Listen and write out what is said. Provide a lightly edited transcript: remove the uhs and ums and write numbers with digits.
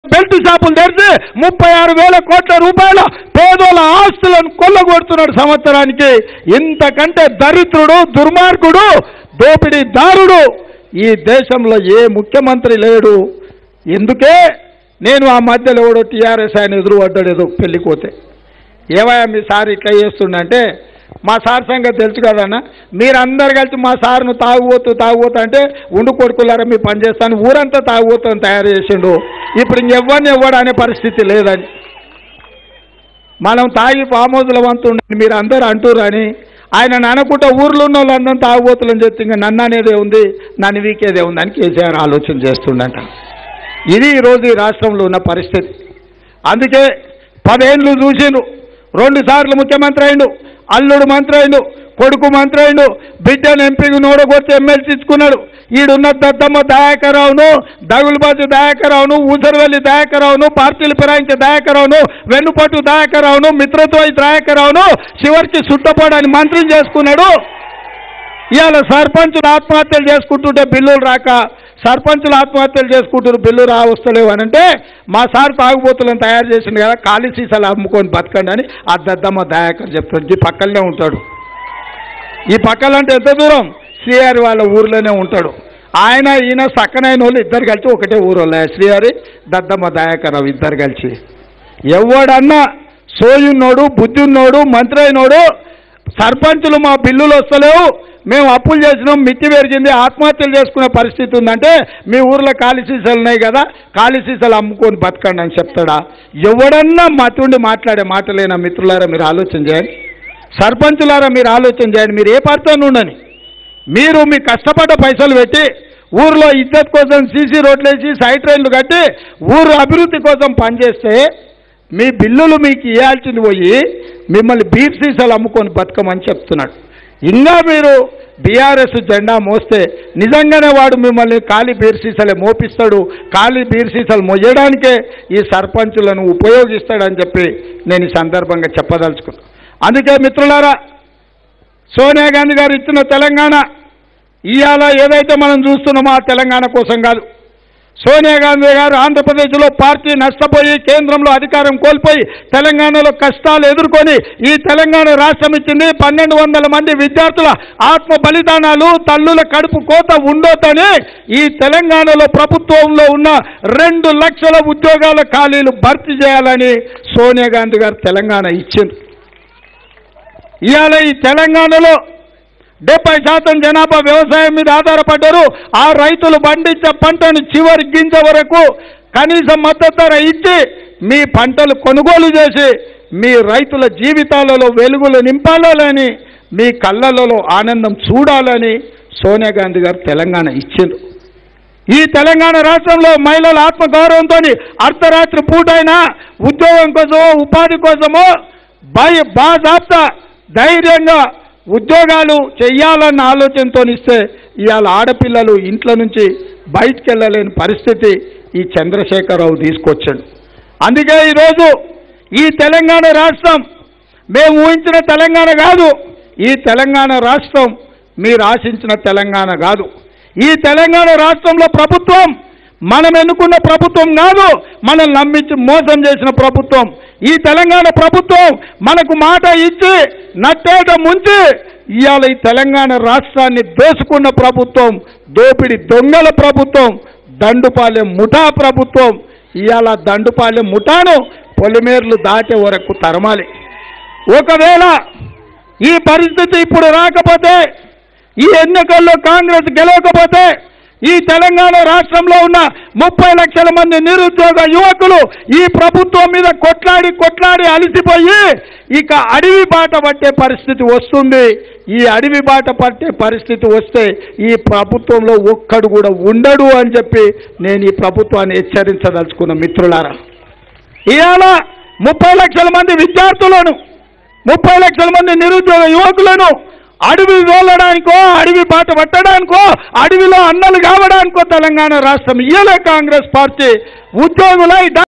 Belt షాపులు తెరిచి 36,000 కోట్ల రూపాయల పేదోళ్ళ ఆస్తులను కొల్లగొడుతున్నాడు సంవత్సరానికి. ఇంతకంటే దరిద్రుడు, దుర్మార్గుడు, దోపిడీదారుడు ఈ దేశంలో ఏ ముఖ్యమంత్రి లేడు. ఎందుకే నేను ఆ మధ్యలో ఎవడో టీఆర్ఎస్ ఆయన ఎదురుపడ్డాడు ఏదో పెళ్ళిపోతే, ఏవయ్యా మీ సార్ ఇట్లా చేస్తుండంటే, మా సార్ సంగతి తెలుసు కదన్నా, మీరందరు కలిసి మా సార్ను తాగుబోతు అంటే ఉండు కొడుకులారా మీ పని చేస్తాను ఊరంతా తాగుబోతుని తయారు చేసిండు. ఇప్పుడు ఇంకెవ్వరిని ఇవ్వడనే పరిస్థితి లేదని మనం తాగి ఫామ్ హౌస్ల వంతుండని మీరు అందరూ అంటురని ఆయన అనుకుంటా ఊర్లో ఉన్న వాళ్ళందరూ తాగుబోతులని చెప్తే ఇంకా నన్ను అనేదే ఉంది, నన్ను వీకేదే ఉంది అని కేసీఆర్ ఆలోచన చేస్తుండట. ఇది ఈరోజు ఈ రాష్ట్రంలో ఉన్న పరిస్థితి. అందుకే 10 ఏళ్ళు చూసిండు, 2 సార్లు ముఖ్యమంత్రి అయిండు, అల్లుడు మంత్రి అయిండు, కొడుకు మంత్రి అయిండు, బిడ్డను ఎంపీకి నోడగొచ్చి ఎమ్మెల్సీ ఇచ్చుకున్నాడు. ఈడున్న దద్దమ్మ దయాకర్రావును, దగులుబాజు దయాకర్రావును, ఊసరవెల్లి దయాకర్రావును, పార్టీలు ఫిరాయించే దయాకర్రావును, వెన్నుపట్టు దయాకర్రావును, మిత్రత్వాయి దయాకర్రావును చివరికి సుట్టపోవడానికి మంత్రిని చేసుకున్నాడు. ఇవాళ సర్పంచులు ఆత్మహత్యలు చేసుకుంటుంటే బిల్లులు రాక సర్పంచులు ఆత్మహత్యలు చేసుకుంటున్నారు, బిల్లు వస్తలేవు అని అంటే మా సార్ తాగుబోతులను తయారు చేసిండు కదా, ఖాళీ సీసాలు అమ్ముకొని బతకండి అని ఆ దద్దమ్మ దయాకర్ చెప్తాడు. ఈ పక్కనే ఉంటాడు. ఈ పక్కలంటే ఎంత దూరం, శ్రీహరి వాళ్ళ ఊర్లోనే ఉంటాడు. ఆయన ఈయన సక్కనైన వాళ్ళు ఇద్దరు కలిసి ఒకటే ఊరోళ్ళ, శ్రీహరి దద్దమ్మ దయాకర్ ఇద్దరు కలిసి. ఎవడన్నా సోయున్నోడు, బుద్ధి ఉన్నోడు, మంత్రి అయినోడు సర్పంచులు మా బిల్లులు వస్తలేవు, మేము అప్పులు చేసినాం, మిత్తి పెరిగింది, ఆత్మహత్యలు చేసుకునే పరిస్థితి ఉందంటే మీ ఊర్లో ఖాళీ సీసాలు ఉన్నాయి కదా, ఖాళీ సీసాలు అమ్ముకొని బతకండి అని చెప్తాడా? ఎవడన్నా మతుండి మాట్లాడే మాటలేనా? మిత్రులారా మీరు ఆలోచన చేయండి, సర్పంచులారా మీరు ఆలోచన చేయండి. మీరు ఏ పార్టీలో ఉండని, మీరు మీ కష్టపడ్డ పైసలు పెట్టి ఊర్లో ఇజ్జత్ కోసం సీసీ రోడ్లు వేసి సైట్ రైళ్లు కట్టి ఊరు అభివృద్ధి కోసం పనిచేస్తే మీ బిల్లులు మీకు ఇవ్వాల్సింది పోయి మిమ్మల్ని బీర్ సీసాలు అమ్ముకొని బతకమని చెప్తున్నాడు. ఇంకా మీరు బీఆర్ఎస్ జెండా మోస్తే నిజంగానే వాడు మిమ్మల్ని ఖాళీ బీర్ సీసాలే మోపిస్తాడు, ఖాళీ బీర్ సీసాలు మోయడానికే ఈ సర్పంచులను ఉపయోగిస్తాడని చెప్పి నేను ఈ సందర్భంగా చెప్పదలుచుకున్నాను. అందుకే మిత్రులారా, సోనియా గాంధీ గారు ఇచ్చిన తెలంగాణ ఇవాళ ఏదైతే మనం చూస్తున్నామో ఆ తెలంగాణ కోసం కాదు. సోనియా గాంధీ గారు ఆంధ్రప్రదేశ్లో పార్టీ నష్టపోయి కేంద్రంలో అధికారం కోల్పోయి తెలంగాణలో కష్టాలు ఎదుర్కొని ఈ తెలంగాణ రాష్ట్రం ఇచ్చింది. 1200 మంది విద్యార్థుల ఆత్మ బలిదానాలు, తల్లుల కడుపు కోత ఉండొద్దని ఈ తెలంగాణలో ప్రభుత్వంలో ఉన్న 2 లక్షల ఉద్యోగాల ఖాళీలు భర్తీ చేయాలని సోనియా గాంధీ గారు తెలంగాణ ఇచ్చింది. ఇవాళ ఈ తెలంగాణలో 70% జనాభా వ్యవసాయం మీద ఆధారపడ్డారు. ఆ రైతులు పండించే పంటను చివరి గింజ వరకు కనీస మద్దతు ధర ఇచ్చి మీ పంటలు కొనుగోలు చేసి మీ రైతుల జీవితాలలో వెలుగులు నింపాలని, మీ కళ్ళలలో ఆనందం చూడాలని సోనియా గాంధీ గారు తెలంగాణ ఇచ్చింది. ఈ తెలంగాణ రాష్ట్రంలో మహిళల ఆత్మగౌరవంతో అర్ధరాత్రి పూటైనా ఉద్యోగం కోసమో ఉపాధి కోసమో బాజాబ్తా ధైర్యంగా ఉద్యోగాలు చెయ్యాలన్న ఆలోచనతో ఇస్తే ఇవాళ ఆడపిల్లలు ఇంట్లో నుంచి బయటికి వెళ్ళలేని పరిస్థితి ఈ చంద్రశేఖరరావు తీసుకొచ్చాడు. అందుకే ఈరోజు ఈ తెలంగాణ రాష్ట్రం మేము ఊహించిన తెలంగాణ కాదు, ఈ తెలంగాణ రాష్ట్రం మీరు ఆశించిన తెలంగాణ కాదు. ఈ తెలంగాణ రాష్ట్రంలో ప్రభుత్వం మనం ఎన్నుకున్న ప్రభుత్వం కాదు, మనల్ని నమ్మించి మోసం చేసిన ప్రభుత్వం. ఈ తెలంగాణ ప్రభుత్వం మనకు మాట ఇచ్చి నట్టేట ముంచి ఇవాళ ఈ తెలంగాణ రాష్ట్రాన్ని దోసుకున్న ప్రభుత్వం, దోపిడి దొంగల ప్రభుత్వం, దండుపాలెం ముఠా ప్రభుత్వం. ఇవాళ దండుపాలెం ముఠాను పొలిమేర్లు దాటే వరకు తరమాలి. ఒకవేళ ఈ పరిస్థితి ఇప్పుడు రాకపోతే, ఈ ఎన్నికల్లో కాంగ్రెస్ గెలవకపోతే ఈ తెలంగాణ రాష్ట్రంలో ఉన్న 30 లక్షల మంది నిరుద్యోగ యువకులు ఈ ప్రభుత్వం మీద కొట్లాడి అలసిపోయి ఇక అడవి బాట పట్టే పరిస్థితి వస్తుంది. ఈ అడవి బాట పట్టే పరిస్థితి వస్తే ఈ ప్రభుత్వంలో ఒక్కడు కూడా ఉండడు అని చెప్పి నేను ఈ ప్రభుత్వాన్ని హెచ్చరించదలుచుకున్న మిత్రులారా. ఇవాళ 30 లక్షల మంది విద్యార్థులను, 30 లక్షల మంది నిరుద్యోగ యువకులను అడవి వెళ్ళడానికో, అడవి బాట పట్టడానికో, అడవిలో అన్నలు కావడానికో తెలంగాణ రాష్ట్రం ఇయ్యలే కాంగ్రెస్ పార్టీ. ఉద్యోగులై